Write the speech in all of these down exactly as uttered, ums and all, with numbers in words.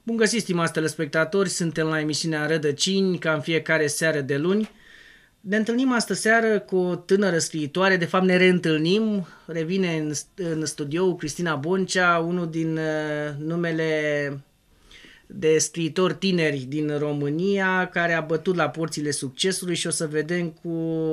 Bun găsit, stimați telespectatori, suntem la emisiunea Rădăcini, ca în fiecare seară de luni. Ne întâlnim astă seară cu o tânără scriitoare, de fapt ne reîntâlnim, revine în, în studio Cristina Boncea, unul din uh, numele de scriitori tineri din România, care a bătut la porțile succesului și o să vedem cu,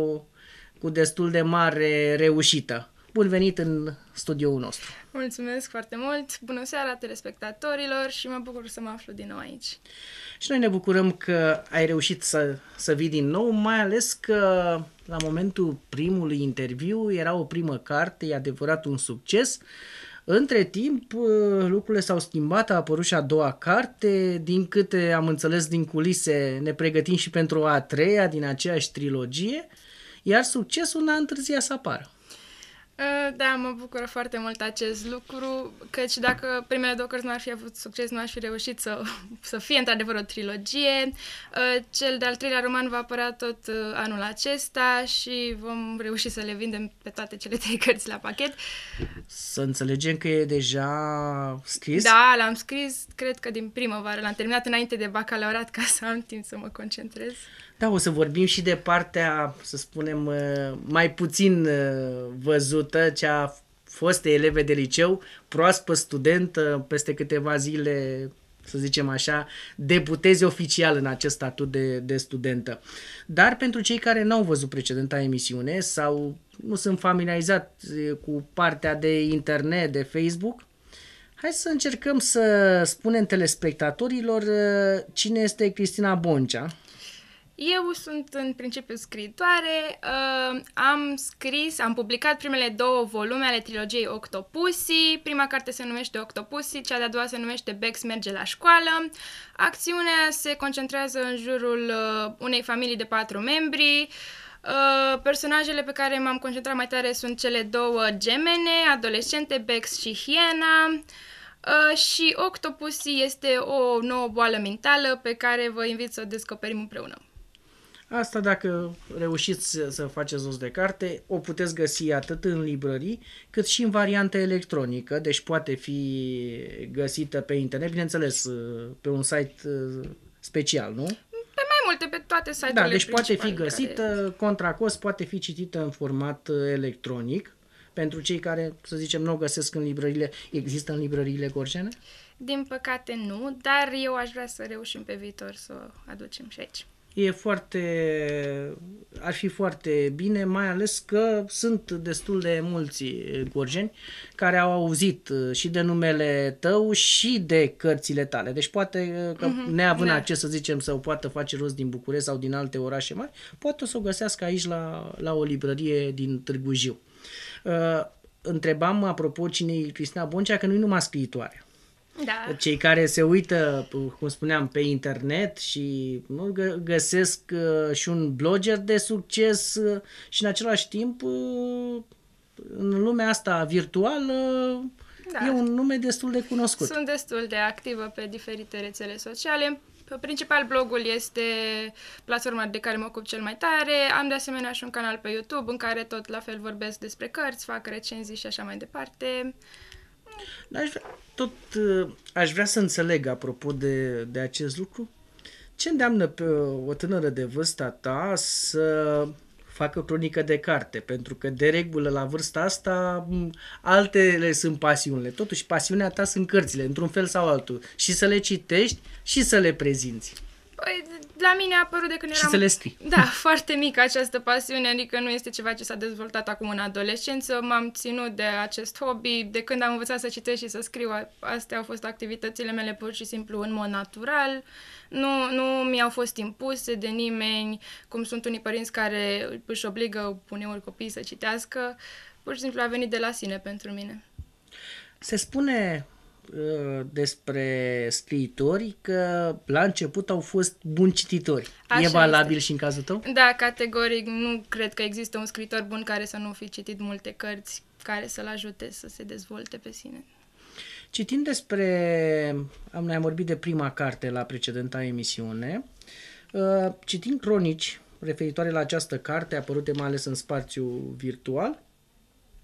cu destul de mare reușită. Bun venit în studioul nostru! Mulțumesc foarte mult! Bună seara telespectatorilor și mă bucur să mă aflu din nou aici. Și noi ne bucurăm că ai reușit să, să vii din nou, mai ales că la momentul primului interviu era o primă carte, e adevărat un succes. Între timp lucrurile s-au schimbat, a apărut și a doua carte, din câte am înțeles din culise ne pregătim și pentru a treia din aceeași trilogie, iar succesul n-a întârziat să apară. Da, mă bucură foarte mult acest lucru, căci dacă primele două cărți nu ar fi avut succes, nu aș fi reușit să, să fie într-adevăr o trilogie. Cel de-al treilea roman va apărea tot anul acesta și vom reuși să le vindem pe toate cele trei cărți la pachet. Să înțelegem că e deja scris? Da, l-am scris, cred că din primăvară, l-am terminat înainte de bacalaureat ca să am timp să mă concentrez. Da, o să vorbim și de partea, să spunem, mai puțin văzută, cea foste eleve de liceu, proaspăt studentă, peste câteva zile, să zicem așa, debutezi oficial în acest statut de, de studentă. Dar pentru cei care n-au văzut precedenta emisiune sau nu sunt familiarizați cu partea de internet, de Facebook, hai să încercăm să spunem telespectatorilor cine este Cristina Boncea. Eu sunt în principiu scriitoare, uh, am scris, am publicat primele două volume ale trilogiei Octopussii. Prima carte se numește Octopussii, cea de-a doua se numește Bex merge la școală. Acțiunea se concentrează în jurul uh, unei familii de patru membri. Uh, personajele pe care m-am concentrat mai tare sunt cele două gemene, adolescente, Bex și Hiena. Uh, și Octopussii este o nouă boală mentală pe care vă invit să o descoperim împreună. Asta dacă reușiți să faceți rost de carte, o puteți găsi atât în librării, cât și în variantă electronică, deci poate fi găsită pe internet, bineînțeles, pe un site special, nu? Pe mai multe, pe toate site-urile. Da, deci poate fi găsită, care... contra cost, poate fi citită în format electronic. Pentru cei care, să zicem, nu o găsesc în librăriile, există în librăriile gorjene? Din păcate nu, dar eu aș vrea să reușim pe viitor să o aducem și aici. E foarte, ar fi foarte bine, mai ales că sunt destul de mulți gorjeni care au auzit și de numele tău și de cărțile tale. Deci poate că mm-hmm, neavând da. acces, să zicem, să o poată face rost din București sau din alte orașe mari, poate o să o găsească aici la, la o librărie din Târgu Jiu. Uh, întrebam, apropo, cine e Cristina Boncea, că nu e numai scriitoare. Da. Cei care se uită, cum spuneam, pe internet și nu, găsesc uh, și un blogger de succes uh, și în același timp uh, în lumea asta virtuală da. e un nume destul de cunoscut. Sunt destul de activă pe diferite rețele sociale. Principal blogul este platforma de care mă ocup cel mai tare. Am de asemenea și un canal pe YouTube în care tot la fel vorbesc despre cărți, fac recenzii și așa mai departe. Aș vrea, tot aș vrea să înțeleg, apropo de, de acest lucru, ce îndeamnă pe o tânără de vârsta ta să facă cronică de carte, pentru că de regulă la vârsta asta altele sunt pasiunile. Totuși pasiunea ta sunt cărțile, într-un fel sau altul, și să le citești și să le prezinți. Păi, la mine a apărut de când și eram... să le scrii. Da, foarte mică această pasiune, adică nu este ceva ce s-a dezvoltat acum în adolescență, m-am ținut de acest hobby, de când am învățat să citesc și să scriu, astea au fost activitățile mele pur și simplu în mod natural, nu, nu mi-au fost impuse de nimeni, cum sunt unii părinți care își obligă uneori copiii să citească, pur și simplu a venit de la sine pentru mine. Se spune despre scriitori că la început au fost buni cititori. Așa e valabil este. Și în cazul tău? Da, categoric. Nu cred că există un scriitor bun care să nu fi citit multe cărți care să-l ajute să se dezvolte pe sine. Citind despre... Am, ne-am vorbit de prima carte la precedenta emisiune. Citind cronici referitoare la această carte, apărute mai ales în spațiu virtual,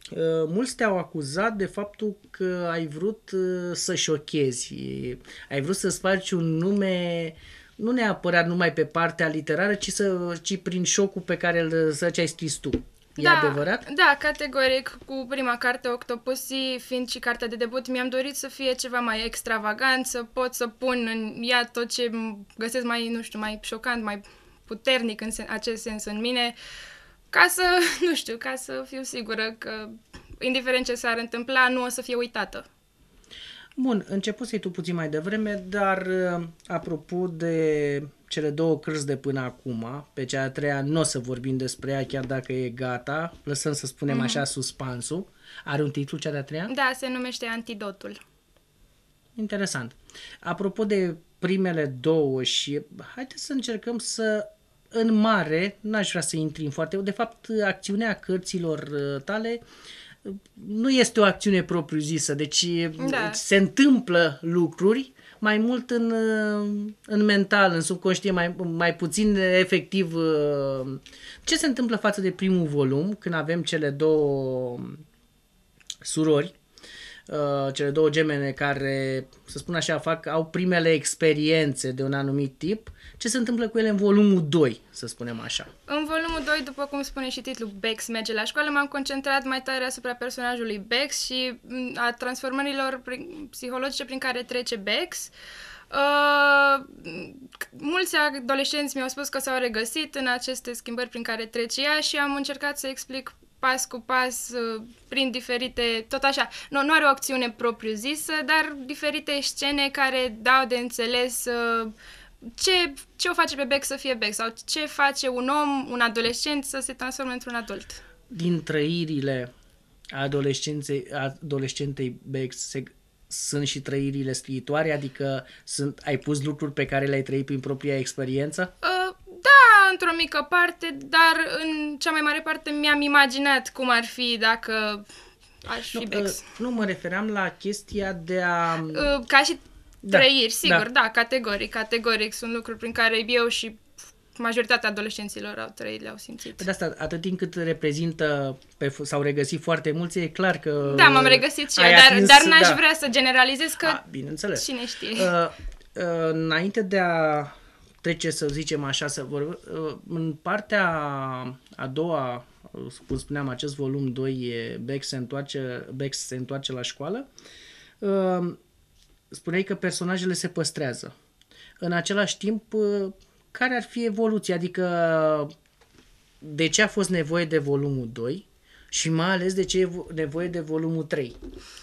mulți te-au acuzat de faptul că ai vrut să șochezi, ai vrut să-ți faci un nume nu neapărat numai pe partea literară, ci, să, ci prin șocul pe care îl să ai scris tu. E da, adevărat? Da, categoric. Cu prima carte, Octopussy, fiind și cartea de debut, mi-am dorit să fie ceva mai extravagant, să pot să pun în ea tot ce găsesc mai, nu știu, mai șocant, mai puternic în sen- acest sens în mine, ca să, nu știu, ca să fiu sigură că, indiferent ce s-ar întâmpla, nu o să fie uitată. Bun, începusei tu puțin mai devreme, dar apropo de cele două cărți de până acum, pe cea a treia nu o să vorbim despre ea, chiar dacă e gata, lăsăm să spunem mm-hmm. așa suspansul. Are un titlu cea de-a treia? Da, se numește Antidotul. Interesant. Apropo de primele două și haideți să încercăm să, în mare, n-aș vrea să intrim foarte, de fapt, acțiunea cărților tale nu este o acțiune propriu-zisă, deci da. Se întâmplă lucruri mai mult în, în mental, în subconștient, mai, mai puțin efectiv. Ce se întâmplă față de primul volum, când avem cele două surori, cele două gemene care, să spun așa, fac, au primele experiențe de un anumit tip, ce se întâmplă cu ele în volumul doi, să spunem așa? În volumul doi, după cum spune și titlul, Bex merge la școală, m-am concentrat mai tare asupra personajului Bex și a transformărilor prin, psihologice prin care trece Bex. Uh, mulți adolescenți mi-au spus că s-au regăsit în aceste schimbări prin care trece ea și am încercat să explic pas cu pas, prin diferite, tot așa, nu, nu are o acțiune propriu-zisă, dar diferite scene care dau de înțeles uh, ce, ce o face pe Bex să fie Bex sau ce face un om, un adolescent să se transforme într-un adult. Din trăirile adolescenței, adolescentei Bex se, sunt și trăirile scriitoare, adică sunt, ai pus lucruri pe care le-ai trăit prin propria experiență? Uh, da, într-o mică parte, dar în cea mai mare parte mi-am imaginat cum ar fi dacă aș fi nu, Bex. Uh, nu, mă refeream la chestia de a... Uh, ca și trăiri, da, sigur, da. da, categoric, categoric. Sunt lucruri prin care eu și majoritatea adolescenților au trăit, le-au simțit. De asta, atât timp cât reprezintă, pe, s-au regăsit foarte mulți, e clar că... Da, m-am regăsit și eu, dar, atins, dar n-aș da. vrea să generalizez că a, bineînțeles. Cine știe. Uh, uh, înainte de a trece, să zicem așa, să vorbim, uh, în partea a doua, cum spuneam, acest volum doi, Bex se întoarce, Bex se întoarce la școală, uh, spuneai că personajele se păstrează. În același timp, care ar fi evoluția? Adică de ce a fost nevoie de volumul doi și mai ales de ce e nevoie de volumul trei?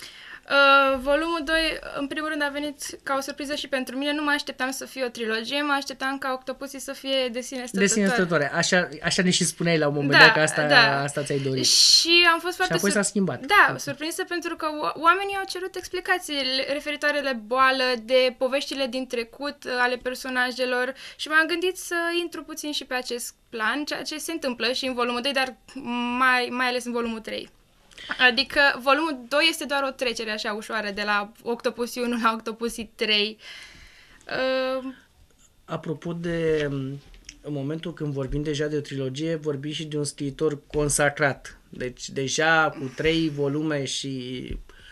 Uh, volumul doi, în primul rând, a venit ca o surpriză și pentru mine. Nu mă așteptam să fie o trilogie, mă așteptam ca Octopussy să fie de sine stătătoare. De sine stătătoare. Așa, așa ne și spuneai la un moment da, dat că asta, da. asta ți-ai dorit. Și am fost foarte... Și apoi sur... s-a schimbat. Da, surprinsă pentru că oamenii au cerut explicații referitoare la boală, de poveștile din trecut ale personajelor și m-am gândit să intru puțin și pe acest plan, ceea ce se întâmplă și în volumul doi, dar mai, mai ales în volumul trei. Adică volumul doi este doar o trecere așa ușoară de la Octopussy unu la Octopussy trei. Uh... Apropo de, în momentul când vorbim deja de o trilogie, vorbim și de un scriitor consacrat. Deci deja cu trei volume și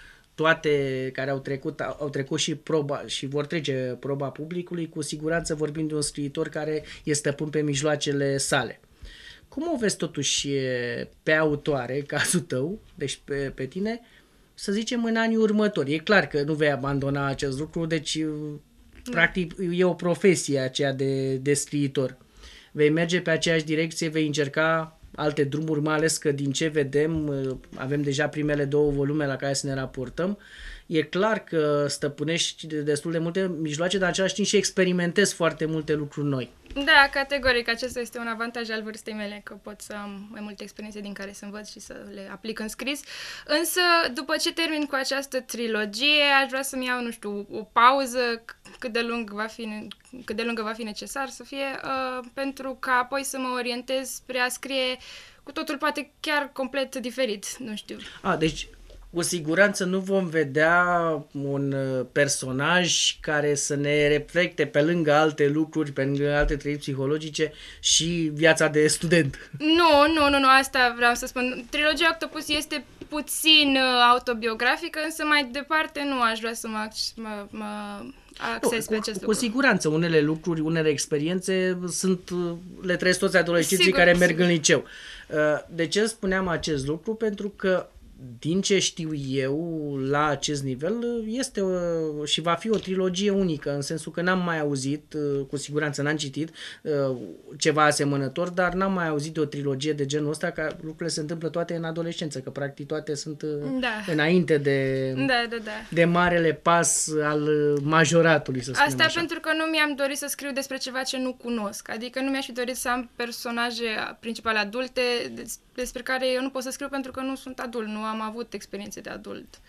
toate care au trecut, au trecut și proba și vor trece proba publicului, cu siguranță vorbim de un scriitor care este stăpân pe mijloacele sale. Cum o vezi totuși pe autoare, cazul tău, deci pe, pe tine, să zicem în anii următori? E clar că nu vei abandona acest lucru, deci da. Practic e o profesie aceea de, de scriitor. Vei merge pe aceeași direcție, vei încerca alte drumuri, mai ales că din ce vedem, avem deja primele două volume la care să ne raportăm. E clar că stăpânești destul de multe mijloace, dar în același timp și experimentezi foarte multe lucruri noi. Da, categoric. Acesta este un avantaj al vârstei mele, că pot să am mai multe experiențe din care să învăț și să le aplic în scris. Însă, după ce termin cu această trilogie, aș vrea să-mi iau, nu știu, o pauză, cât de lung va fi, cât de lungă va fi necesar să fie, uh, pentru ca apoi să mă orientez spre a scrie cu totul poate chiar complet diferit, nu știu. A, deci... Cu siguranță nu vom vedea un personaj care să ne reflecte pe lângă alte lucruri, pe lângă alte trăiri psihologice și viața de student. Nu, nu, nu, nu, asta vreau să spun. Trilogia Octopussy este puțin uh, autobiografică, însă mai departe nu aș vrea să mă, mă, mă acces pe cu, acest cu lucru. siguranță, unele lucruri, unele experiențe sunt, le trăiesc toți adolescenții Sigur, care merg sigur. în liceu. De ce spuneam acest lucru? Pentru că din ce știu eu, la acest nivel, este o, și va fi o trilogie unică, în sensul că n-am mai auzit, cu siguranță n-am citit ceva asemănător, dar n-am mai auzit de o trilogie de genul ăsta, că lucrurile se întâmplă toate în adolescență, că practic toate sunt Da. înainte de, Da, da, da. de marele pas al majoratului, să spunem Asta așa. pentru că nu mi-am dorit să scriu despre ceva ce nu cunosc. Adică nu mi-aș fi dorit să am personaje principale adulte des- despre care eu nu pot să scriu pentru că nu sunt adult, nu am avut experiențe de adult.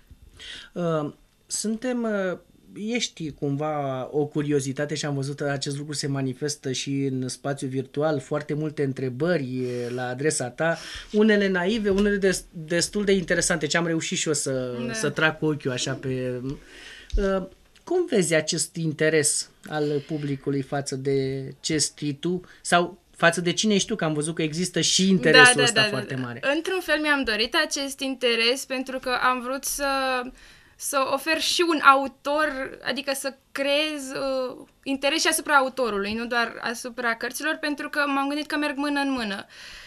Uh, suntem... Uh, ești cumva o curiozitate și am văzut că acest lucru se manifestă și în spațiu virtual, foarte multe întrebări la adresa ta, unele naive, unele des, destul de interesante, ce am reușit și eu să, Da. să trag cu ochiul așa pe... Uh, cum vezi acest interes al publicului față de ce scrii tu sau față de cine ești tu, că am văzut că există și interesul ăsta foarte mare. Într-un fel mi-am dorit acest interes pentru că am vrut să, să ofer și un autor, adică să creez uh, interes și asupra autorului, nu doar asupra cărților, pentru că m-am gândit că merg mână în mână.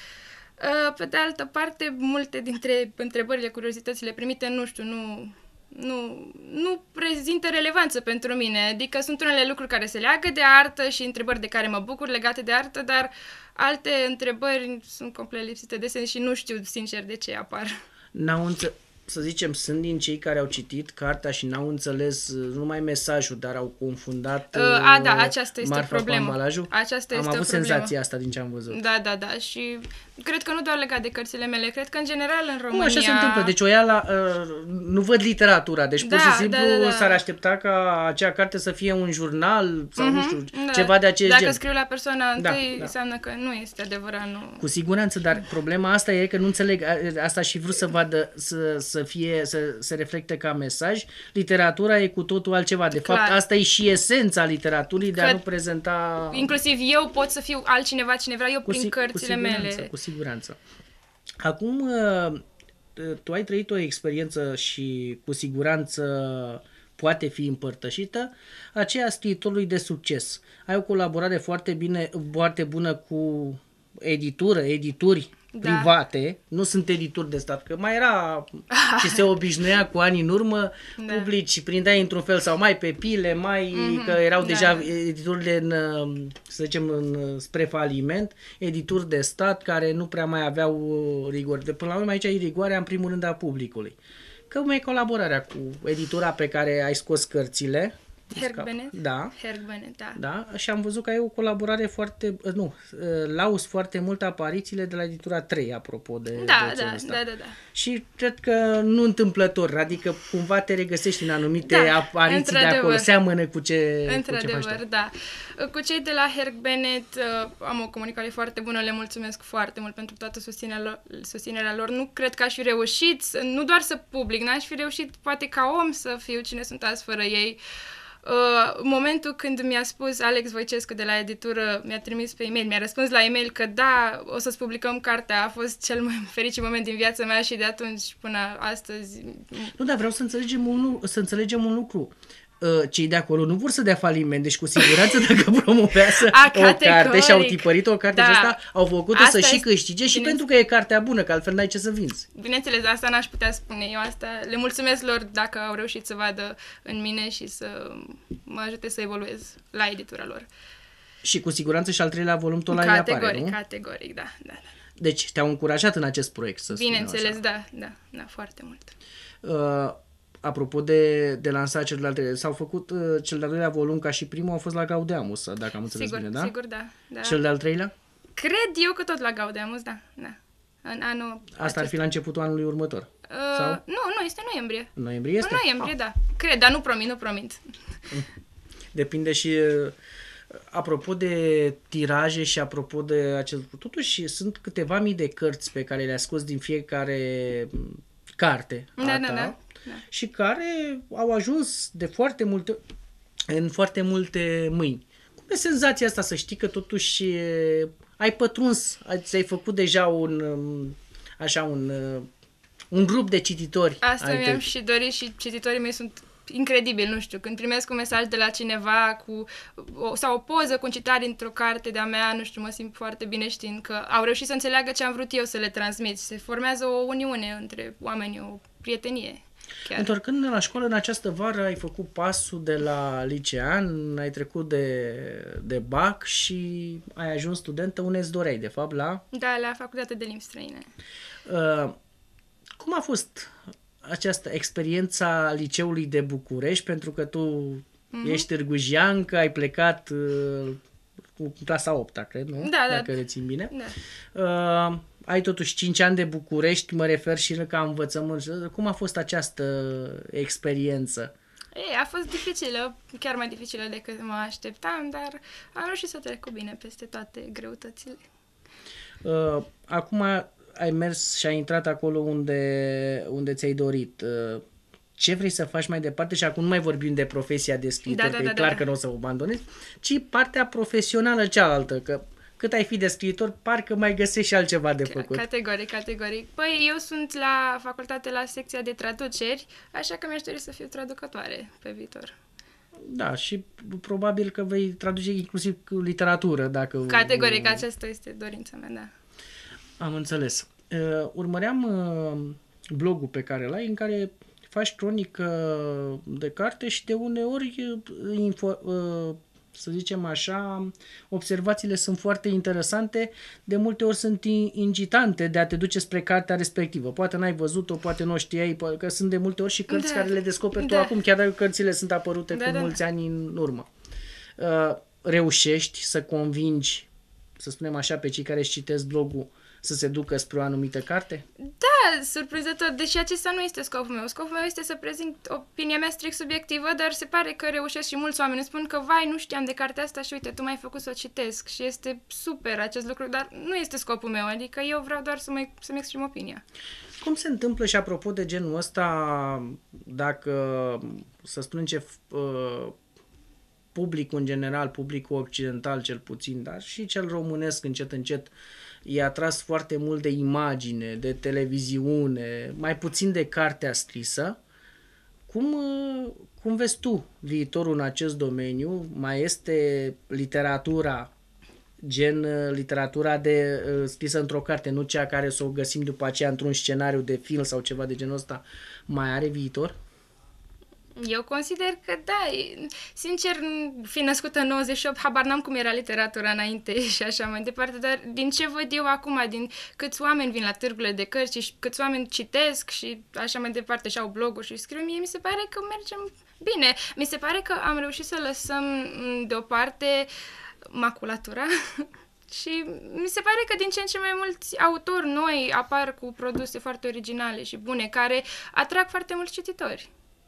Uh, pe de altă parte, multe dintre întrebările, curiozitățile primite, nu știu, nu... Nu, nu prezintă relevanță pentru mine, adică sunt unele lucruri care se leagă de artă și întrebări de care mă bucur legate de artă, dar alte întrebări sunt complet lipsite de sens și nu știu sincer de ce apar. N-au înțe- să zicem, sunt din cei care au citit cartea și n-au înțeles uh, numai mesajul, dar au confundat uh, A, da, aceasta este marfa problemă. cu ambalajul. Aceasta Am este avut o problemă. senzația asta din ce am văzut. Da, da, da, și cred că nu doar legat de cărțile mele, cred că în general în România... Nu, așa se întâmplă. Deci o ia la... Uh, nu văd literatura. Deci Da, pur și simplu da, da, da. s-ar aștepta ca acea carte să fie un jurnal sau Mhm, nu știu, da. ceva de acest Dacă gen. scriu la persoana Da, întâi, da. înseamnă că nu este adevărat, nu... Cu siguranță, dar problema asta e că nu înțeleg, a- asta și vreau să vadă, să, să fie, să se reflecte ca mesaj. Literatura e cu totul altceva. De Clar. fapt, asta e și esența literaturii, de a Că nu prezenta... Inclusiv eu pot să fiu altcineva, cine vreau eu, Cu prin si- cărțile cu siguranță, mele. Cu siguranță. Acum, uh, tu ai trăit o experiență și cu siguranță poate fi împărtășită, aceea scriitorului de succes. Ai o colaborare foarte bine, foarte bună cu editură, edituri Da. private, nu sunt edituri de stat, că mai era și se obișnuia cu ani în urmă, Da. publici, prindeai într-un fel sau mai pe pile, mai Mhm, că erau da. deja editurile în, să zicem, în, spre faliment, edituri de stat care nu prea mai aveau uh, rigori. De până la urmă aici e rigoarea în primul rând a publicului. Cum e colaborarea cu editura pe care ai scos cărțile? Herc Bennett? Da. Herc Bennett, da. Da, și am văzut că ai o colaborare foarte, nu, lauzi foarte mult aparițiile de la editura trei, apropo de, Da, de da, genul ăsta. da, da, da. Și cred că nu întâmplător, adică cumva te regăsești în anumite Da, apariții de într-adevăr. acolo, seamănă cu ce, cu ce faci Într-adevăr, tu. da. Cu cei de la Herc Bennett uh, am o comunicare foarte bună, le mulțumesc foarte mult pentru toată susținerea lor. Susținerea lor. Nu cred că aș fi reușit, să- nu doar să public, n-aș fi reușit poate ca om să fiu cine sunt azi fără ei. Uh, momentul când mi-a spus Alex Voicescu de la editură, mi-a trimis pe e-mail, mi-a răspuns la e-mail că da, o să-ți publicăm cartea, a fost cel mai fericit moment din viața mea și de atunci până astăzi... Nu, dar vreau să înțelegem un, lu- să înțelegem un lucru. Uh, Cei de acolo nu vor să dea faliment, deci cu siguranță dacă promovează A, o carte categoric. și au tipărit o carte Da. și asta, au făcut-o Asta să și este- câștige și bine- pentru că e cartea bună, că altfel n-ai ce să vinzi. Bineînțeles, asta n-aș putea spune eu asta. Le mulțumesc lor dacă au reușit să vadă în mine și să mă ajute să evoluez la editura lor. Și cu siguranță și al treilea volum tot la ei apare, Categoric, nu? categoric, da, da, da. Deci te-au încurajat în acest proiect, să spunem Bineînțeles, așa. da, da, da, foarte mult. Uh, apropo de, de lansarea celor de-al treilea, s-au făcut uh, cel de-al doilea volum ca și primul, a fost la Gaudeamus, dacă am înțeles Sigur, bine, da? sigur, da, da. Cel de-al treilea? Cred eu că tot la Gaudeamus, da, da. În anul Asta ar fi la începutul anului următor. Uh, sau? Nu, nu, este noiembrie. În noiembrie este? În noiembrie, da. Cred, dar nu promit, nu promit. Depinde și uh, apropo de tiraje și apropo de acel lucru. Totuși sunt câteva mii de cărți pe care le-a scos din fiecare m, carte a Da, ta, da, da, da. și care au ajuns de foarte multe în foarte multe mâini. Cum e senzația asta să știi că totuși e, ai pătruns, ai- ți-ai făcut deja un um, așa un uh, un grup de cititori. Asta mi-am și dorit și cititorii mei sunt incredibil, nu știu, când primesc un mesaj de la cineva cu o, sau o poză cu un citat dintr-o carte de-a mea, nu știu, mă simt foarte bine știind că au reușit să înțeleagă ce am vrut eu să le transmit. Se formează o uniune între oameni, o prietenie. Chiar. Întorcând la școală, în această vară ai făcut pasul de la licean, ai trecut de, de bac și ai ajuns studentă unde îți doreai, de fapt, la... Da, la Facultatea de Limbi Străine. Uh, cum a fost această experiența liceului de București, pentru că tu mm-hmm. ești târgujeancă, ai plecat uh, cu clasa a opta, cred, nu? Da, da. Dacă rețin bine. Da. Uh, ai totuși cinci ani de București, mă refer și ca învățământ. Cum a fost această experiență? Ei, a fost dificilă, chiar mai dificilă decât mă așteptam, dar am reușit să trec cu bine peste toate greutățile. Uh, acum ai mers și ai intrat acolo unde, unde ți-ai dorit. Uh, ce vrei să faci mai departe? Și acum nu mai vorbim de profesia de scriitor, da, da, că da, e clar da. că nu o să o abandonezi, ci partea profesională cealaltă, că cât ai fi de scriitor, parcă mai găsești și altceva de făcut. Categoric, categoric. Păi eu sunt la facultate la secția de traduceri, așa că mi-aș dori să fiu traducătoare pe viitor. Da, și probabil că vei traduce inclusiv literatură, dacă... Categoric, aceasta este dorința mea, da. Am înțeles. Uh, urmăream uh, blogul pe care l-ai, în care faci cronică de carte și de uneori, uh, info, uh, să zicem așa, observațiile sunt foarte interesante, de multe ori sunt incitante de a te duce spre cartea respectivă. Poate n-ai văzut-o, poate nu o știai, că sunt de multe ori și cărți da. care le descoperi da. tu acum, chiar dacă cărțile sunt apărute da, cu da. mulți ani în urmă. Uh, reușești să convingi, să spunem așa, pe cei care își citesc blogul să se ducă spre o anumită carte? Da, surprinzător, deși acesta nu este scopul meu. Scopul meu este să prezint opinia mea strict subiectivă, dar se pare că reușesc și mulți oameni spun că, vai, nu știam de cartea asta și uite, tu m-ai făcut să o citesc și este super acest lucru, dar nu este scopul meu, adică eu vreau doar să mă, să-mi exprim opinia. Cum se întâmplă și apropo de genul ăsta, dacă, să spunem ce... Uh, publicul în general, publicul occidental cel puțin, dar și cel românesc încet încet e atras foarte mult de imagine, de televiziune, mai puțin de cartea scrisă. Cum, cum vezi tu viitorul în acest domeniu? Mai este literatura, gen literatura de scrisă într-o carte, nu cea care să o găsim după aceea într-un scenariu de film sau ceva de genul ăsta, mai are viitor? Eu consider că da, sincer, fiind născută în nouăzeci și opt, habar n-am cum era literatura înainte și așa mai departe, dar din ce văd eu acum, din câți oameni vin la târgurile de cărți și câți oameni citesc și așa mai departe și au bloguri și scriu, mie mi se pare că mergem bine. Mi se pare că am reușit să lăsăm deoparte maculatura și mi se pare că din ce în ce mai mulți autori noi apar cu produse foarte originale și bune, care atrag foarte mulți cititori.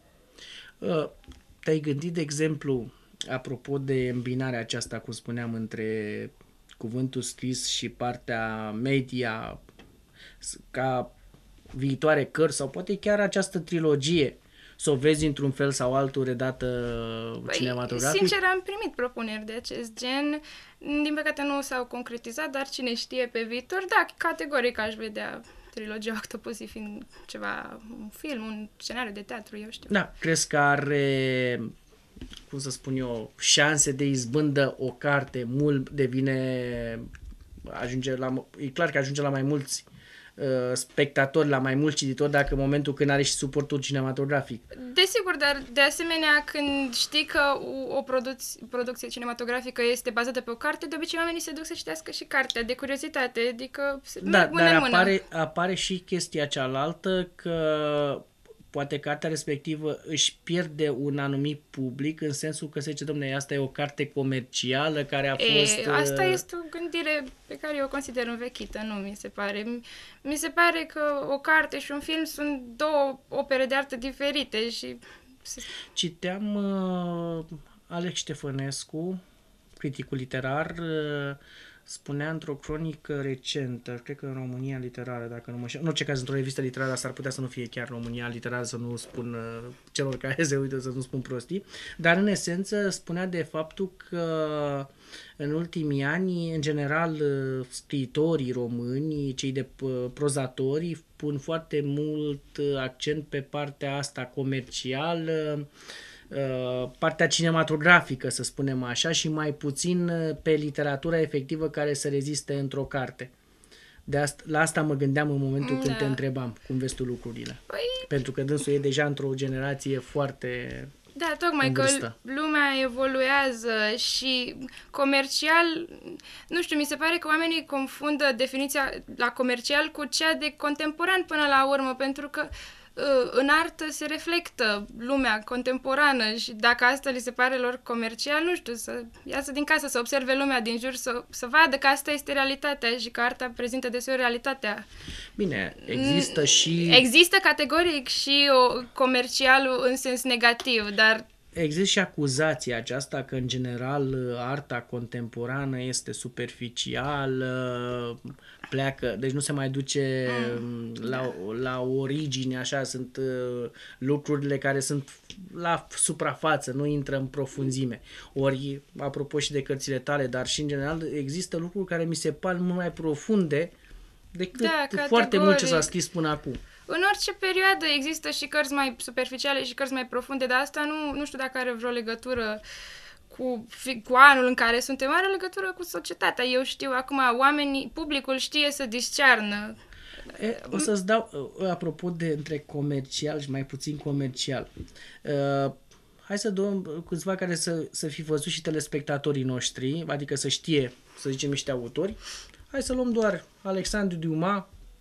Te-ai gândit, de exemplu, apropo de îmbinarea aceasta, cum spuneam, între cuvântul scris și partea media, ca viitoare cărți sau poate chiar această trilogie, să o vezi într-un fel sau altul redată păi, cinematografic? Sincer, am primit propuneri de acest gen. Din păcate nu s-au concretizat, dar cine știe pe viitor, da, categoric aș vedea trilogia Octopussy fiind ceva, un film, un scenariu de teatru, eu știu. Da, crezi că are, cum să spun eu, șanse de izbândă o carte mult, devine, ajunge la, e clar că ajunge la mai mulți uh, spectatori, la mai mulți cititori, dacă în momentul când are și suportul cinematografic. Desigur, dar de asemenea când știi că o produc- producție cinematografică este bazată pe o carte, de obicei oamenii se duc să citească și cartea de curiozitate, adică da, dar apare, apare și chestia cealaltă că poate cartea respectivă își pierde un anumit public în sensul că se zice, dom'le, asta e o carte comercială care a fost... E, asta este o gândire pe care eu o consider învechită, nu mi se pare. Mi se pare că o carte și un film sunt două opere de artă diferite și... Citeam uh, Alex Ștefănescu, criticul literar, uh, spunea într-o cronică recentă, cred că în România Literară, dacă nu mă știu, în orice caz într-o revistă literară, s-ar putea să nu fie chiar România Literară, să nu spun uh, celor care se uită să nu spun prostii, dar în esență spunea de faptul că în ultimii ani, în general, uh, scriitorii români, cei de uh, prozatori, pun foarte mult uh, accent pe partea asta comercială, uh, partea cinematografică, să spunem așa, și mai puțin pe literatura efectivă care să reziste într-o carte. De asta, la asta mă gândeam în momentul da. când te întrebam cum vezi tu lucrurile. Păi... Pentru că dânsul e deja într-o generație foarte Da, tocmai că lumea evoluează și comercial, nu știu, mi se pare că oamenii confundă definiția la comercial cu cea de contemporan până la urmă, pentru că în artă se reflectă lumea contemporană și dacă asta li se pare lor comercial, nu știu, să iasă din casă, să observe lumea din jur, să, să vadă că asta este realitatea și că arta prezintă deseori realitatea. Bine, există și... Există categoric și o comercialul în sens negativ, dar... Există și acuzația aceasta că, în general, arta contemporană este superficială, pleacă, deci nu se mai duce mm. la, la origine, așa, sunt uh, lucrurile care sunt la suprafață, nu intră în profunzime. Ori, apropo și de cărțile tale, dar și în general, există lucruri care mi se par mult mai profunde decât da, foarte mult ce s-a scris până acum. În orice perioadă există și cărți mai superficiale și cărți mai profunde, dar asta nu, nu știu dacă are vreo legătură cu, cu anul în care suntem, are legătură cu societatea. Eu știu, acum oamenii, publicul știe să discearnă. E, o să-ți dau, apropo de între comercial și mai puțin comercial, uh, hai să dăm câțiva care să, să fi văzut și telespectatorii noștri, adică să știe, să zicem, niște autori. Hai să luăm doar Alexandru Dumas,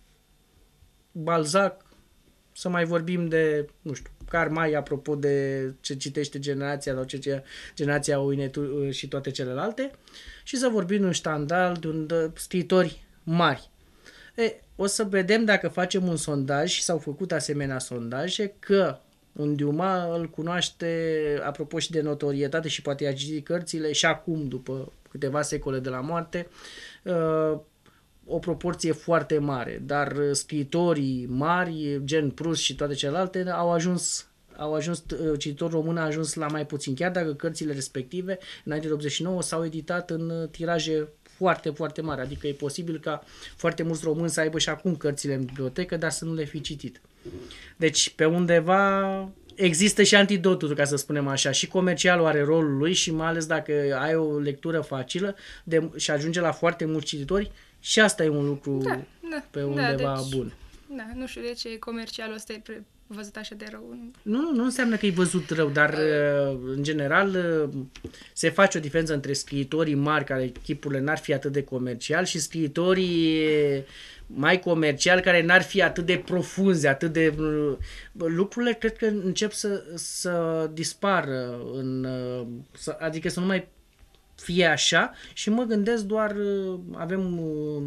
Balzac, să mai vorbim de, nu știu, Carmai, apropo de ce citește generația sau ce, ce generația Oinetu și toate celelalte, și să vorbim de un Stendhal, de un de scriitori mari. E, o să vedem dacă facem un sondaj, și s-au făcut asemenea sondaje, că un Dumas îl cunoaște, apropo și de notorietate, și poate i-a citit cărțile și acum, după câteva secole de la moarte, uh, o proporție foarte mare, dar scriitorii mari, gen Proust și toate celelalte, au ajuns, au ajuns, cititorul român a ajuns la mai puțin, chiar dacă cărțile respective, înainte de optzeci și nouă, s-au editat în tiraje foarte, foarte mari, adică e posibil ca foarte mulți români să aibă și acum cărțile în bibliotecă, dar să nu le fi citit. Deci, pe undeva există și antidotul, ca să spunem așa, și comercialul are rolul lui și mai ales dacă ai o lectură facilă de, și ajunge la foarte mulți cititori, și asta e un lucru da, da, pe undeva da, deci, bun. Da, nu știu de ce comercialul ăsta e văzut așa de rău. Nu, nu, nu înseamnă că e văzut rău, dar uh. în general se face o diferență între scriitorii mari, care chipurile n-ar fi atât de comercial, și scriitorii mai comercial, care n-ar fi atât de profunzi, atât de... Lucrurile cred că încep să, să dispară, în, să, adică să nu mai fie așa, și mă gândesc doar, avem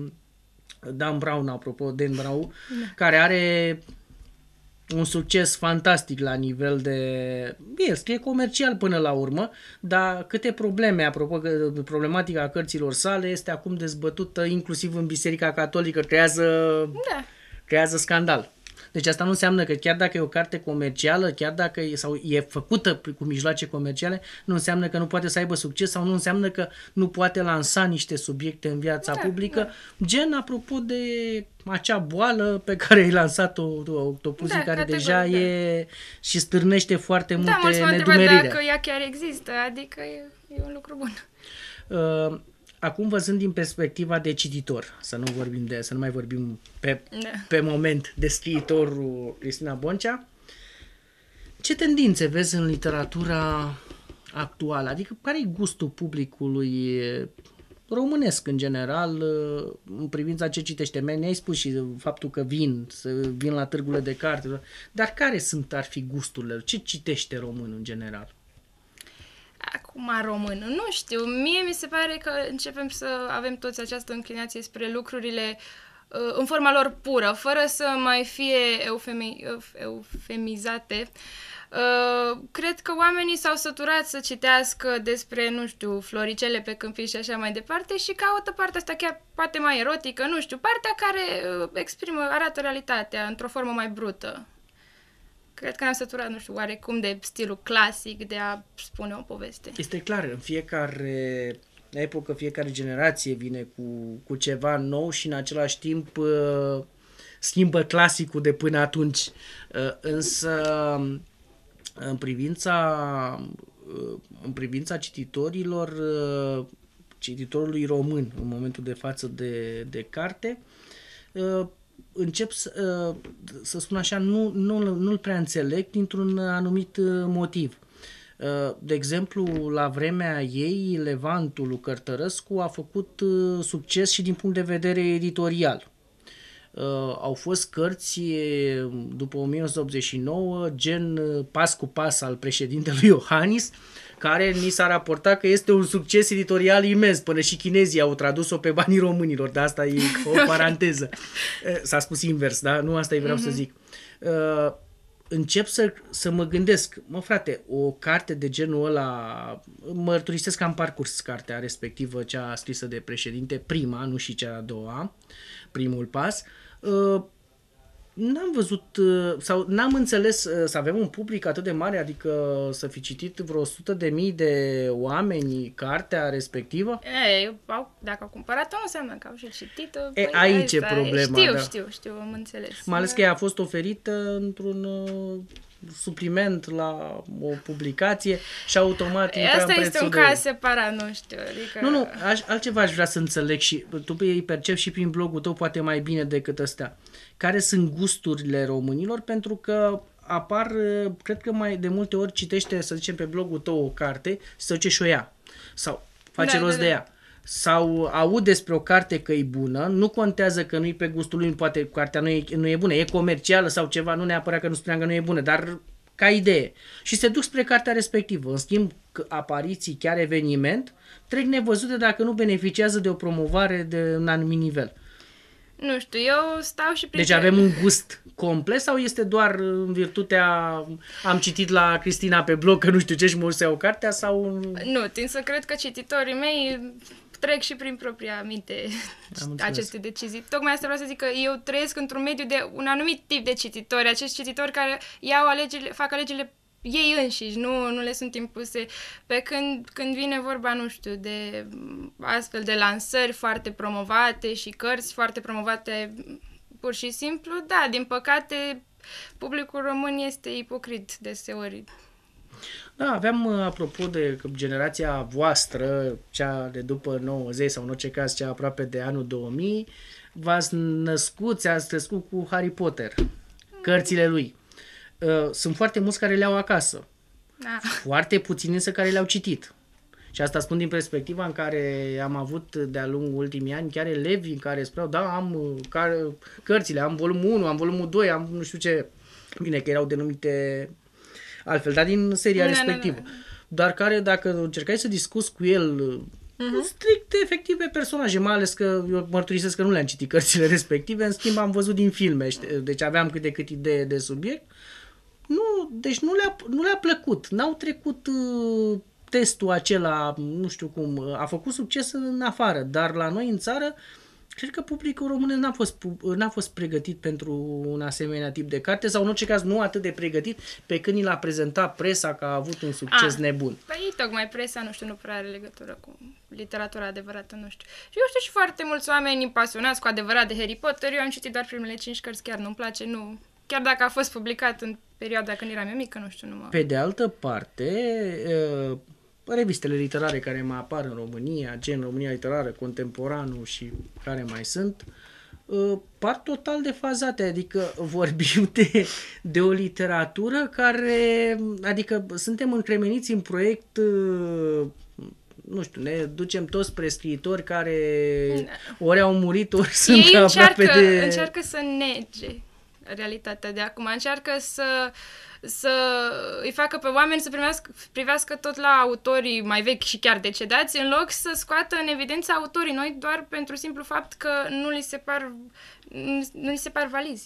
Dan Brown, apropo, Dan Brown, da. care are un succes fantastic la nivel de... El scrie comercial până la urmă, dar câte probleme, apropo, că problematica cărților sale este acum dezbătută inclusiv în Biserica Catolică, creează, da. creează scandal. Deci asta nu înseamnă că chiar dacă e o carte comercială, chiar dacă e, sau e făcută cu mijloace comerciale, nu înseamnă că nu poate să aibă succes sau nu înseamnă că nu poate lansa niște subiecte în viața da, publică, da. gen apropo de acea boală pe care ai lansat-o, Octopusii, da, care deja da. e și stârnește foarte da, multe nedumerire. Da, nedumerire. dacă ea chiar există, adică e, e un lucru bun. Uh, Acum, văzând din perspectiva de cititor, să nu vorbim de, să nu mai vorbim pe, da. pe moment de scriitorul Cristina Boncea, ce tendințe vezi în literatura actuală? Adică care e gustul publicului românesc în general în privința ce citește? Ne-ai spus și faptul că vin, să vin la târgurile de carte, dar care sunt, ar fi gusturile? Ce citește românul în general? Acum român, nu știu, mie mi se pare că începem să avem toți această înclinație spre lucrurile uh, în forma lor pură, fără să mai fie eufemi, euf, eufemizate. Uh, cred că oamenii s-au săturat să citească despre, nu știu, floricele pe câmpii și așa mai departe și caută partea asta chiar poate mai erotică, nu știu, partea care uh, exprimă, arată realitatea într-o formă mai brută. Cred că ne-am săturat, nu știu, oarecum de stilul clasic de a spune o poveste. Este clar, în fiecare epocă, fiecare generație vine cu, cu ceva nou și în același timp uh, schimbă clasicul de până atunci. Uh, însă în privința, uh, în privința cititorilor, uh, cititorului român în momentul de față de, de carte, uh, încep să, să spun așa, nu, nu, nu-l prea înțeleg dintr-un anumit motiv. De exemplu, la vremea ei, Levantul lui Cărtărescu a făcut succes și din punct de vedere editorial. Au fost cărți după o mie nouă sute optzeci și nouă, gen Pas cu pas al președintelui Iohannis, care ni s-a raportat că este un succes editorial imens, până și chinezii au tradus-o pe banii românilor, dar asta e o paranteză. S-a spus invers, da? Nu asta vreau uh-huh. să zic. Uh, încep să, să mă gândesc, mă frate, o carte de genul ăla, mărturisesc că am parcurs cartea respectivă, cea scrisă de președinte, prima, nu și cea a doua, primul pas, uh, n-am văzut sau n-am înțeles să avem un public atât de mare, adică să fi citit vreo o sută de mii de oameni cartea respectivă. E, au, dacă au cumpărat-o, nu înseamnă că au și citit-o. E, păi aici e problema. Știu, da. știu, știu, am înțeles. Mai ales că ea a fost oferită într-un uh, supliment la o publicație și automat intra în prețul. Asta este un de... caz separat, nu știu. Adică... Nu, nu, aș, altceva aș vrea să înțeleg și tu îi percepi și prin blogul tău poate mai bine decât ăstea. Care sunt gusturile românilor? Pentru că apar, cred că mai de multe ori citește, să zicem, pe blogul tău o carte și se duce și o ia. Sau face da, rost da, de da. ea. Sau aud despre o carte că e bună, nu contează că nu-i pe gustul lui, poate cartea nu e, nu e bună, e comercială sau ceva, nu neapărat că nu spuneam că nu e bună, dar ca idee. Și se duc spre cartea respectivă. În schimb, apariții, chiar eveniment, trec nevăzute dacă nu beneficiază de o promovare de un anumit nivel. Nu știu, eu stau și prin... Deci avem un gust complet sau este doar în virtutea am citit la Cristina pe blog că nu știu ce și mă să iau cartea sau... Nu, tind să cred că cititorii mei trec și prin propria minte aceste decizii. Tocmai asta vreau să zic că eu trăiesc într-un mediu de un anumit tip de cititori, acești cititori care iau alegerile, fac alegerile ei înșiși, nu, nu le sunt impuse. Pe când, când vine vorba, nu știu, de astfel de lansări foarte promovate și cărți foarte promovate pur și simplu, da, din păcate, publicul român este ipocrit deseori. Da, aveam, apropo de generația voastră, cea de după nouăzeci sau în orice caz cea aproape de anul două mii, v-ați născut, ați crescut cu Harry Potter, cărțile lui. Sunt foarte mulți care le-au acasă. Da. Foarte puțini însă care le-au citit. Și asta spun din perspectiva în care am avut de-a lungul ultimii ani chiar elevi în care spuneau, da, am car- cărțile, am volumul unu, am volumul doi, am nu știu ce. Bine că erau denumite altfel, dar din seria na, respectivă. na, na. Dar care, dacă încercai să discuți cu el uh-huh. strict, efectiv, pe personaje, mai ales că eu mărturisesc că nu le-am citit cărțile respective, în schimb am văzut din filme, deci aveam cât de cât idee de subiect. Nu, deci nu le-a, nu le-a plăcut, n-au trecut uh, testul acela, nu știu cum, a făcut succes în afară, dar la noi în țară, cred că publicul român n-a fost, n-a fost pregătit pentru un asemenea tip de carte sau în orice caz nu atât de pregătit pe când ni l-a prezentat presa că a avut un succes a, nebun. Păi tocmai presa, nu știu, nu prea are legătură cu literatura adevărată, nu știu. Și eu știu și foarte mulți oameni pasionați cu adevărat de Harry Potter, eu am citit doar primele cinci cărți, chiar nu-mi place, nu... Chiar dacă a fost publicat în perioada când eram eu mică, nu știu, nu mă... Pe de altă parte, uh, revistele literare care mai apar în România, gen România Literară, Contemporanul și care mai sunt, uh, par total defazate, adică vorbim de, de o literatură care, adică suntem încremeniți în proiect, uh, nu știu, ne ducem toți spre scriitori care ori au murit, ori sunt Ei aproape încearcă, de... încearcă să nege realitatea de acum, încearcă să, să îi facă pe oameni să primească, privească tot la autorii mai vechi și chiar decedați, în loc să scoată în evidență autorii noi doar pentru simplu fapt că nu li se par, nu li se par valizi.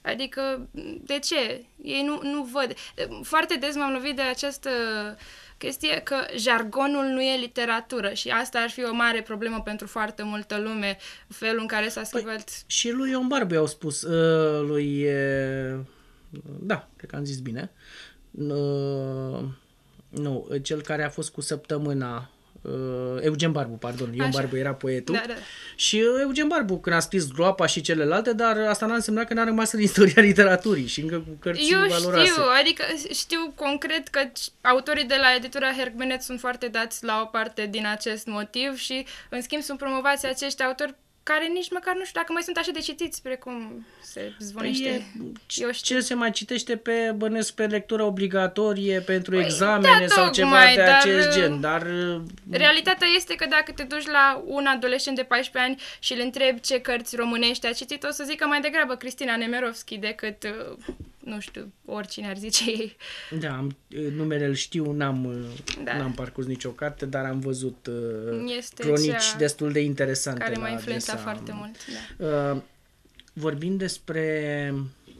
Adică, de ce? Ei nu, nu văd. Foarte des m-am lovit de această chestie că jargonul nu e literatură și asta ar fi o mare problemă pentru foarte multă lume, felul în care s-a schimbat. Păi, și lui Ion Barbu i-au spus, uh, lui, uh, da, cred că am zis bine, uh, nu, cel care a fost cu săptămâna, Uh, Eugen Barbu, pardon, Ion Barbu era poetul. Da, da. Și Eugen Barbu, când a scris Groapa și celelalte, dar asta n-a însemnat că n-a rămas în istoria literaturii și încă cu cărți Eu valoroase. știu, adică știu concret că autorii de la editura Hergmenet sunt foarte dați la o parte din acest motiv și, în schimb, sunt promovați acești autori care nici măcar nu știu dacă mai sunt așa de citiți precum se zvonește. Păi e, Eu știu. Ce se mai citește pe, bănesc, pe lectură obligatorie pentru păi, examene da, sau ceva de dar, acest gen, dar... Realitatea este că dacă te duci la un adolescent de paisprezece ani și îl întrebi ce cărți românești a citit, o să zică mai degrabă Cristina Nemirovski decât, nu știu, oricine ar zice ei. Da, am, numele îl știu, n-am, da. n-am parcurs nicio carte, dar am văzut este cronici destul de interesante. Care m-a influențat adresa, foarte mult. Da. Uh, vorbind despre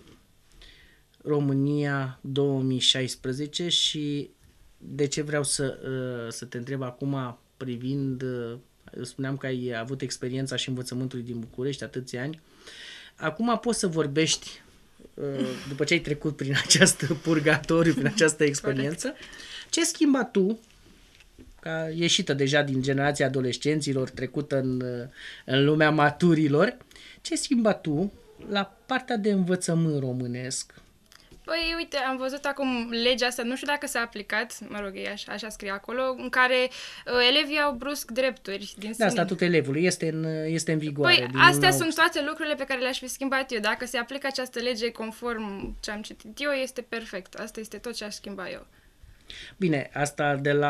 România două mii șaisprezece și de ce vreau să, uh, să te întreb acum privind, uh, spuneam că ai avut experiența și învățământului din București atâția ani, acum poți să vorbești după ce ai trecut prin acest purgatoriu, prin această experiență, ce schimba tu, ca ieșită deja din generația adolescenților, trecută în, în lumea maturilor, ce schimba tu la partea de învățământ românesc? Păi, uite, am văzut acum legea asta, nu știu dacă s-a aplicat, mă rog, e așa, așa scrie acolo, în care uh, elevii au brusc drepturi din Da, statutul elevului este în, este în vigoare. Păi, din astea sunt toate lucrurile pe care le-aș fi schimbat eu. Dacă se aplică această lege conform ce am citit eu, este perfect. Asta este tot ce aș schimba eu. Bine, asta de la...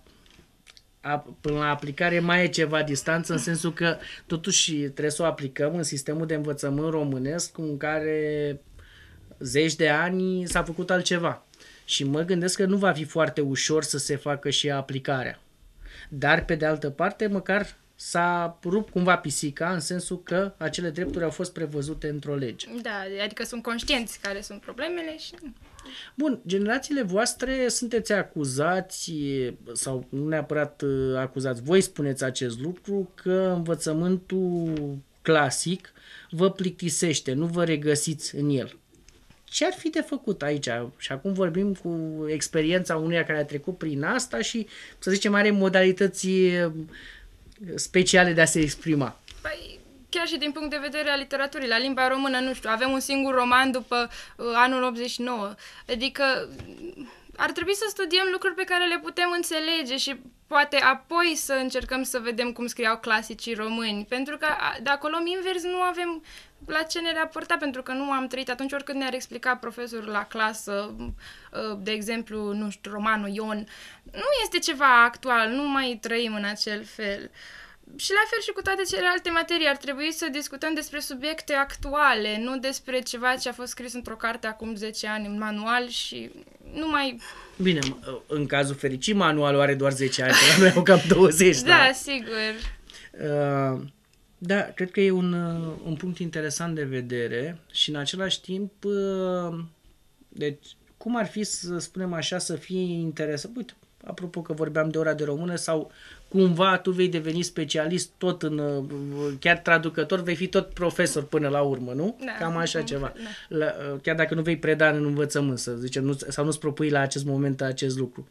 A, până la aplicare mai e ceva distanță, în sensul că totuși trebuie să o aplicăm în sistemul de învățământ românesc în care zeci de ani s-a făcut altceva. Și mă gândesc că nu va fi foarte ușor să se facă și aplicarea. Dar, pe de altă parte, măcar s-a rupt cumva pisica, în sensul că acele drepturi au fost prevăzute într-o lege. Da, adică sunt conștienți care sunt problemele și... Bun, generațiile voastre sunteți acuzați, sau nu neapărat acuzați, voi spuneți acest lucru, că învățământul clasic vă plictisește, nu vă regăsiți în el. Ce ar fi de făcut aici? Și acum vorbim cu experiența unuia care a trecut prin asta și, să zicem, are modalități speciale de a se exprima. Păi, chiar și din punct de vedere al literaturii, la limba română, nu știu, avem un singur roman după uh, anul optzeci și nouă. Adică ar trebui să studiem lucruri pe care le putem înțelege și poate apoi să încercăm să vedem cum scriau clasicii români. Pentru că dacă o luăm invers, nu avem la ce ne raporta, pentru că nu am trăit atunci oricând ne-ar explica profesorul la clasă, de exemplu, nu știu, romanul Ion. Nu este ceva actual, nu mai trăim în acel fel. Și la fel și cu toate celelalte materii, ar trebui să discutăm despre subiecte actuale, nu despre ceva ce a fost scris într-o carte acum zece ani în manual și nu mai... Bine, în cazul fericit, manualul are doar zece ani, că noi au cam douăzeci. Da, da, sigur. Uh, da, cred că e un, un punct interesant de vedere și în același timp, uh, deci, cum ar fi, să spunem așa, să fie interesant? Uite, apropo că vorbeam de ora de română, sau cumva tu vei deveni specialist tot în, chiar traducător, vei fi tot profesor până la urmă, nu? Da, Cam așa da, ceva. Da. La, chiar dacă nu vei preda în învățământ, să zicem, nu, sau nu-ți propui la acest moment acest lucru.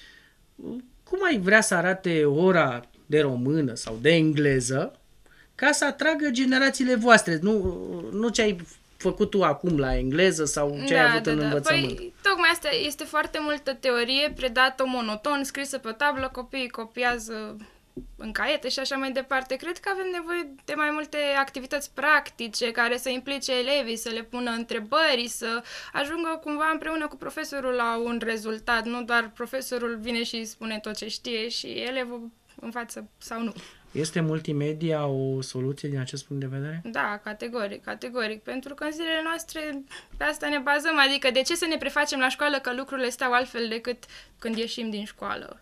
Cum ai vrea să arate ora de română sau de engleză ca să atragă generațiile voastre? Nu, nu ce ai făcut tu acum la engleză sau ce da, ai avut da, în da. învățământ? Păi, tocmai asta este foarte multă teorie predată monoton, scrisă pe o tablă, copiii copiază în caiete și așa mai departe. Cred că avem nevoie de mai multe activități practice care să implice elevii, să le pună întrebări, să ajungă cumva împreună cu profesorul la un rezultat. Nu doar profesorul vine și spune tot ce știe și elevul în față sau nu. Este multimedia o soluție din acest punct de vedere? Da, categoric, categoric. Pentru că în zilele noastre pe asta ne bazăm. Adică de ce să ne prefacem la școală că lucrurile stau altfel decât când ieșim din școală?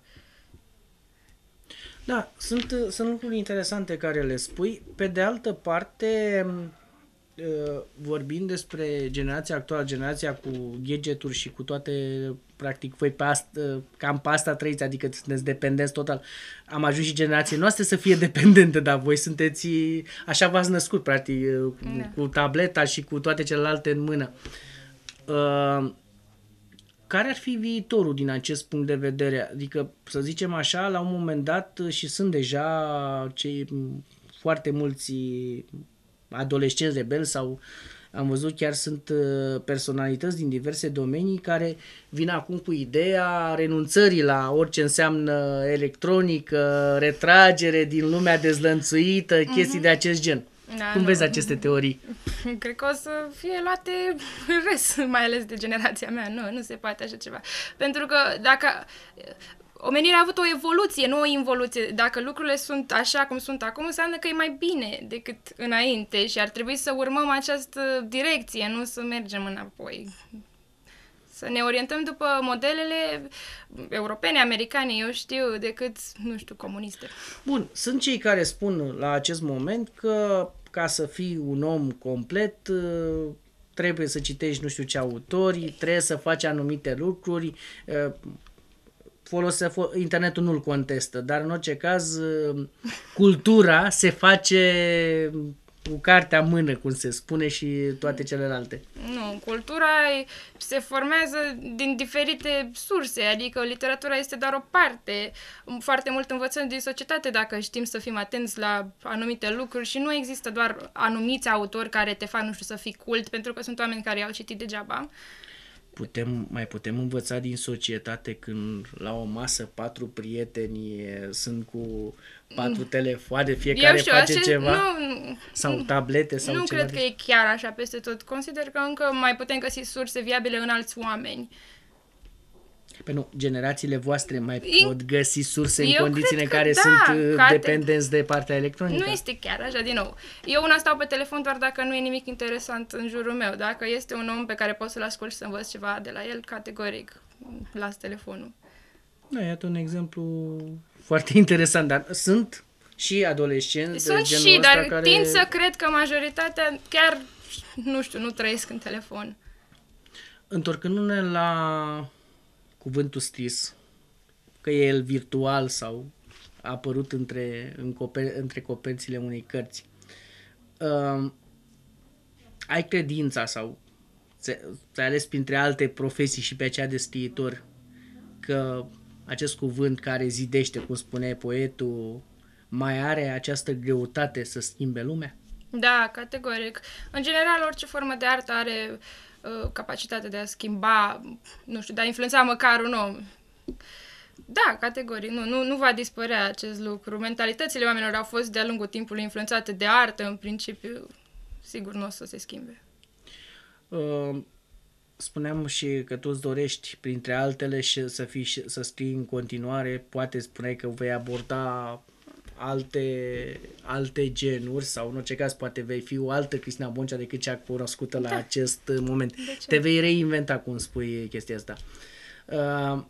Da, sunt, sunt lucruri interesante care le spui. Pe de altă parte, vorbind despre generația actuală, generația cu gadgeturi și cu toate, practic, voi pe asta, cam pe asta trăiți, adică sunteți dependenți total. Am ajuns și generației noastre să fie dependente, dar voi sunteți, așa v-ați născut, practic, da. Cu tableta și cu toate celelalte în mână. Uh, care ar fi viitorul din acest punct de vedere? Adică, să zicem așa, la un moment dat și sunt deja cei foarte mulți adolescenți rebeli sau am văzut chiar sunt personalități din diverse domenii care vin acum cu ideea renunțării la orice înseamnă electronică, retragere din lumea dezlănțuită, uh-huh. chestii de acest gen. Da, Cum nu. vezi aceste teorii? Cred că o să fie luate în râs, mai ales de generația mea. Nu, nu se poate așa ceva. Pentru că dacă omenirea a avut o evoluție, nu o involuție. Dacă lucrurile sunt așa cum sunt acum, înseamnă că e mai bine decât înainte și ar trebui să urmăm această direcție, nu să mergem înapoi. Să ne orientăm după modelele europene, americane, eu știu, decât, nu știu, comuniste. Bun, sunt cei care spun la acest moment că ca să fii un om complet trebuie să citești nu știu ce autori, trebuie să faci anumite lucruri, folose, internetul nu-l contestă, dar în orice caz cultura se face cu cartea în mână, cum se spune, și toate celelalte. Nu, cultura se formează din diferite surse, adică literatura este doar o parte. Foarte mult învățăm din societate dacă știm să fim atenți la anumite lucruri și nu există doar anumiți autori care te fac, nu știu, să fii cult, pentru că sunt oameni care au citit degeaba. Putem, mai putem învăța din societate când la o masă patru prieteni sunt cu patru telefoane, fiecare știu, face așa, ceva? Nu, sau tablete sau nu ceva? Nu cred că e chiar așa peste tot. Consider că încă mai putem găsi surse viabile în alți oameni. Păi nu, generațiile voastre mai In... pot găsi surse în eu condițiile în care da, sunt carte... dependenți de partea electronică? Nu este chiar așa, din nou. Eu una stau pe telefon doar dacă nu e nimic interesant în jurul meu. Dacă este un om pe care pot să-l ascult și să învăț ceva de la el, categoric las telefonul. Da, iată un exemplu foarte interesant, dar sunt și adolescenți sunt de genul și, ăsta dar care... tind să cred că majoritatea chiar, nu știu, nu trăiesc în telefon. Întorcându-ne la cuvântul scris, că e el virtual sau a apărut între, în coper, între coperțile unei cărți, uh, ai credința sau ți-ai ales printre alte profesii și pe aceea de scriitor că acest cuvânt care zidește, cum spune poetul, mai are această greutate să schimbe lumea? Da, categoric. În general, orice formă de artă are uh, capacitatea de a schimba, nu știu, de a influența măcar un om. Da, categoric. Nu, nu, nu va dispărea acest lucru. Mentalitățile oamenilor au fost de-a lungul timpului influențate de artă, în principiu, sigur nu o să se schimbe. Uh, spuneam și că tu îți dorești, printre altele, și să, fii, să scrii în continuare, poate spuneai că vei aborda alte, alte genuri sau în orice caz poate vei fi o altă Cristina Boncea decât cea cunoscută la da. acest moment. Te vei reinventa, cum spui chestia asta. Uh,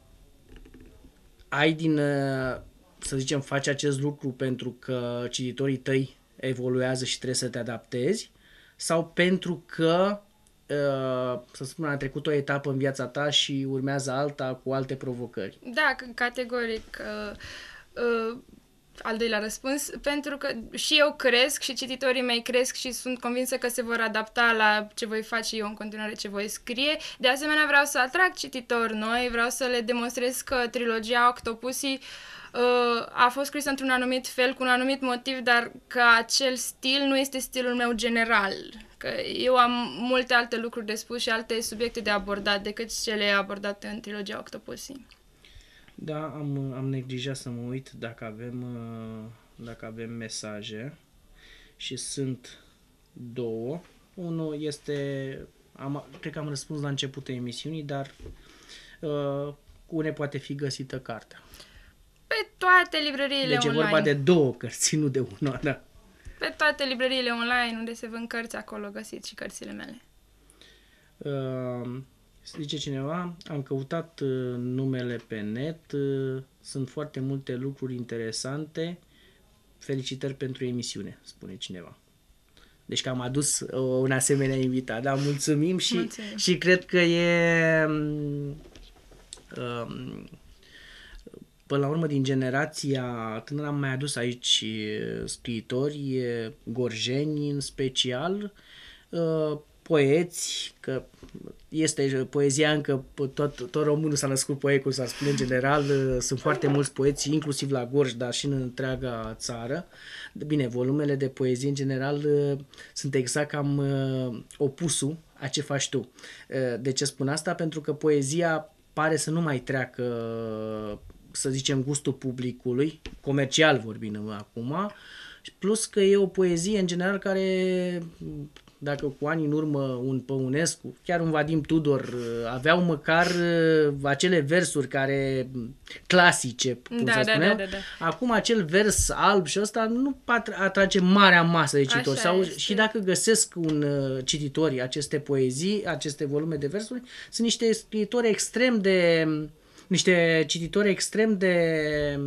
ai din, uh, să zicem, faci acest lucru pentru că cititorii tăi evoluează și trebuie să te adaptezi sau pentru că uh, să spun, a trecut o etapă în viața ta și urmează alta cu alte provocări? Da, categoric. Uh, uh, al doilea răspuns, pentru că și eu cresc și cititorii mei cresc și sunt convinsă că se vor adapta la ce voi face eu în continuare, ce voi scrie. De asemenea, vreau să atrag cititori noi, vreau să le demonstrez că trilogia Octopussy uh, a fost scrisă într-un anumit fel, cu un anumit motiv, dar că acel stil nu este stilul meu general. Că eu am multe alte lucruri de spus și alte subiecte de abordat decât cele abordate în trilogia Octopussy. Da, am, am neglijat să mă uit dacă avem, dacă avem mesaje și sunt două. Unul este, am, cred că am răspuns la începutul emisiunii, dar uh, une poate fi găsită cartea. Pe toate librăriile deci online. Deci e vorba de două cărți, nu de una, da. Pe toate librăriile online unde se vând cărți, acolo găsiți și cărțile mele. Uh, Zice cineva, am căutat uh, numele pe net, uh, sunt foarte multe lucruri interesante, felicitări pentru emisiune, spune cineva. Deci că am adus un asemenea invitat. Da, mulțumim și, Mulțumim. și cred că e... Um, până la urmă, din generația tânără am mai adus aici scriitori, gorjeni în special, poeți, că este poezia încă, tot, tot românul s-a născut poet, cum s-ar spune în general, sunt foarte mulți poeți, inclusiv la Gorj, dar și în întreaga țară. Bine, volumele de poezie în general sunt exact cam opusul a ce faci tu. De ce spun asta? Pentru că poezia pare să nu mai treacă, să zicem, gustul publicului, comercial vorbind acum, plus că e o poezie în general care, dacă cu ani în urmă un Păunescu, chiar un Vadim Tudor aveau măcar acele versuri care clasice, cum da, să da, spunem, da, da, da. acum acel vers alb și ăsta nu atrage marea masă de cititori. Sau, și dacă găsesc un cititori aceste poezii, aceste volume de versuri, sunt niște scriitori extrem de niște cititori extrem de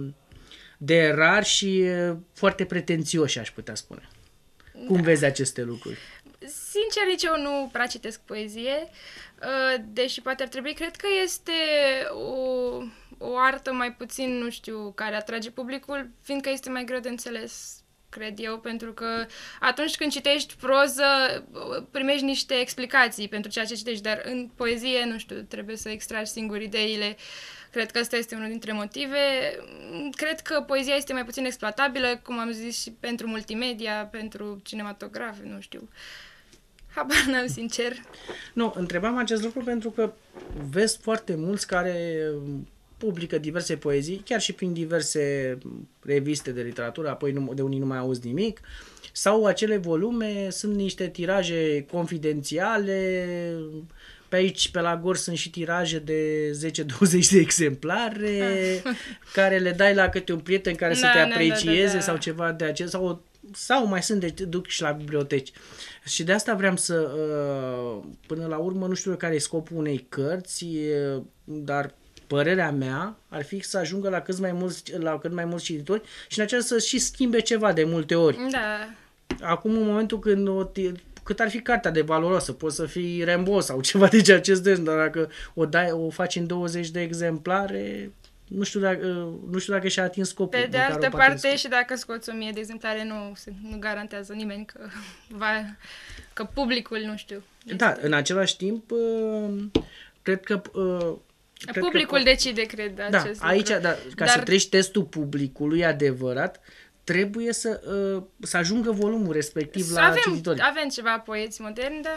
de rari și foarte pretențioși, aș putea spune. Cum Da. vezi aceste lucruri? Sincer, nici eu nu prea citesc poezie, deși poate ar trebui, cred că este o, o artă mai puțin, nu știu, care atrage publicul, fiindcă este mai greu de înțeles, cred eu, pentru că atunci când citești proză, primești niște explicații pentru ceea ce citești, dar în poezie, nu știu, trebuie să extragi singur ideile. Cred că ăsta este unul dintre motive. Cred că poezia este mai puțin exploatabilă, cum am zis, și pentru multimedia, pentru cinematograf, nu știu. Habar n-am, sincer. Nu, întrebam acest lucru pentru că vezi foarte mulți care publică diverse poezii, chiar și prin diverse reviste de literatură, apoi nu, de unii nu mai auzi nimic, sau acele volume sunt niște tiraje confidențiale. Pe aici, pe la Gorj, sunt și tiraje de zece douăzeci de exemplare, care le dai la câte un prieten care da, să te aprecieze da, da, da. sau ceva de acest, sau, sau mai sunt de duc și la biblioteci. Și de asta vreau să, până la urmă, nu știu care e scopul unei cărți, dar părerea mea ar fi să ajungă la cât mai mulți, la cât mai mulți cititori și în aceea să și schimbe ceva de multe ori. Da. Acum, în momentul când o cât ar fi cartea de valoroasă, poți să fii Rambo sau ceva de acest gen, dar dacă o, dai, o faci în douăzeci de exemplare, nu știu dacă, nu știu dacă și-a atins scopul. Pe de altă parte, și dacă scoți o mie de exemplare, nu, nu garantează nimeni că, va, că publicul, nu știu. Da, este... în același timp, cred că... Cred publicul că, decide, cred, da, acest aici, lucru. Da, ca dar... să treci testul publicului adevărat, trebuie să, uh, să ajungă volumul respectiv să la avem, cititori. Avem ceva poeți moderni, dar...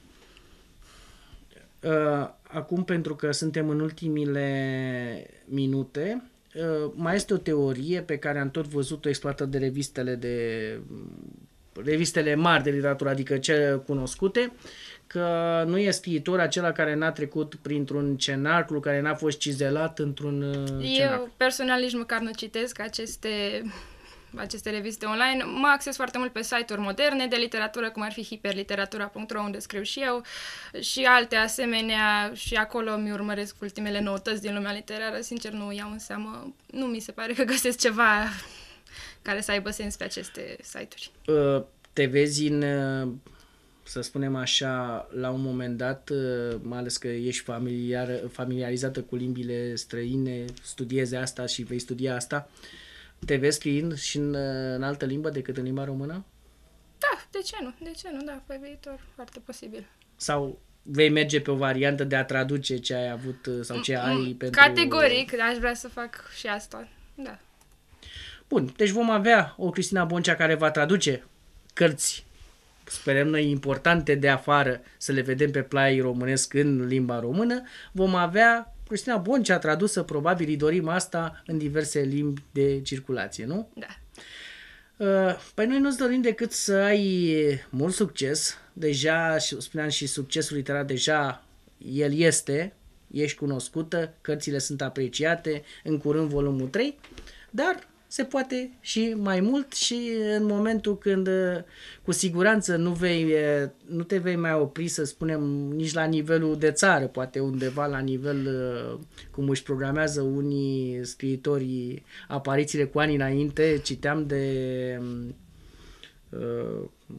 Uh, acum, pentru că suntem în ultimile minute, uh, mai este o teorie pe care am tot văzut-o exploatată de revistele de revistele mari de literatură, adică cele cunoscute, că nu e scriitor acela care n-a trecut printr-un cenaclu, care n-a fost cizelat într-un uh, cenaclu. Eu personal nici măcar nu citesc aceste... aceste reviste online. Mă acces foarte mult pe site-uri moderne de literatură, cum ar fi hiperliteratura punct ro, unde scriu și eu, și alte asemenea, și acolo mi urmăresc ultimele noutăți din lumea literară. Sincer, nu iau în seamă, nu mi se pare că găsesc ceva care să aibă sens pe aceste site-uri. Te vezi în, să spunem așa, la un moment dat, mai ales că ești familiar, familiarizată cu limbile străine, studiezi asta și vei studia asta, te vezi scriind și în, în altă limbă decât în limba română? Da, de ce nu? De ce nu? Da, pe viitor, foarte posibil. Sau vei merge pe o variantă de a traduce ce ai avut sau ce ai mm, pentru... Categoric, aș vrea să fac și asta, da. Bun, deci vom avea o Cristina Boncea care va traduce cărți, sperăm noi, importante de afară, să le vedem pe plai românesc în limba română. Vom avea Cristina Boncea tradusă, probabil îi dorim asta, în diverse limbi de circulație, nu? Da. Păi noi nu-ți dorim decât să ai mult succes. Deja, spuneam, și succesul literar, deja el este, ești cunoscută, cărțile sunt apreciate, în curând volumul trei, dar se poate și mai mult și în momentul când cu siguranță nu, vei, nu te vei mai opri, să spunem, nici la nivelul de țară, poate undeva la nivel cum își programează unii scriitori aparițiile cu ani înainte. Citeam de uh,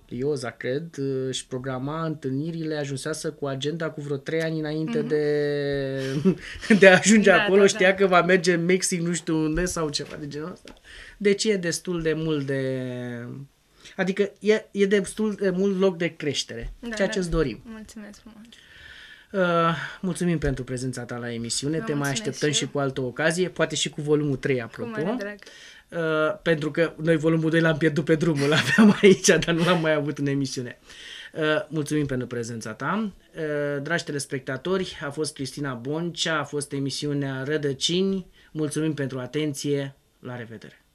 Ioza, cred, își programa întâlnirile, ajunseasă cu agenda cu vreo trei ani înainte mm-hmm. de, de a ajunge da, acolo, da, știa da. că va merge în Mexic, nu știu unde sau ceva de genul ăsta. Deci e destul de mult de... Adică e, e destul de mult loc de creștere, da, ceea da. ce îți dorim. Mulțumesc frumos! Uh, mulțumim pentru prezența ta la emisiune, Vă te mai așteptăm și, și cu altă ocazie, poate și cu volumul trei, apropo. Cu mare drag. Uh, pentru că noi volumul doi l-am pierdut pe drum, l-aveam aici, dar nu l-am mai avut în emisiune. Uh, mulțumim pentru prezența ta. Uh, dragi telespectatori, a fost Cristina Boncea, a fost emisiunea Rădăcini. Mulțumim pentru atenție, la revedere!